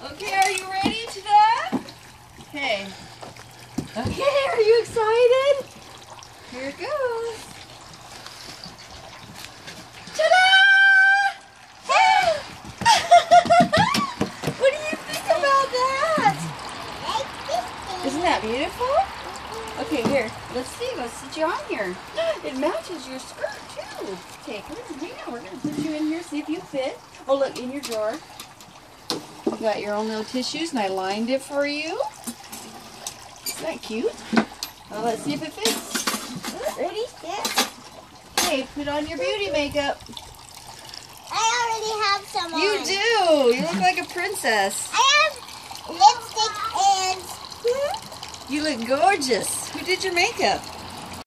Okay, are you ready to that? Okay. Okay, are you excited? Here it goes. Ta-da! What do you think about that? Isn't that beautiful? Okay, here. Let's see. Let's sit you on here. It matches your skirt, too. Okay, come on. Hang on. We're going to put you in here, see if you fit. Oh, look, in your drawer. You got your own little tissues, and I lined it for you. Isn't that cute? Well, let's see if it fits. Ready? Yeah. Okay, put on your beauty makeup. I already have some on. You do. You look like a princess. I have lipstick and... You look gorgeous. Who did your makeup?